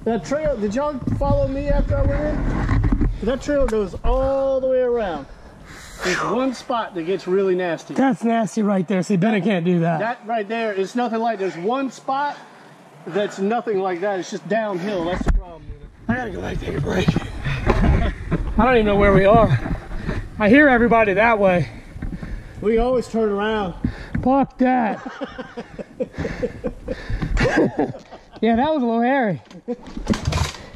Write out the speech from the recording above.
That trail, did y'all follow me after I went in? That trail goes all the way around. There's one spot that gets really nasty. That's nasty right there. See, Bennett can't do that. That right there is nothing like, there's one spot that's nothing like that. It's just downhill. That's the problem with it. I gotta go back and take a break. I don't even know where we are. I hear everybody that way. We always turn around. Fuck that. Yeah, that was a little hairy.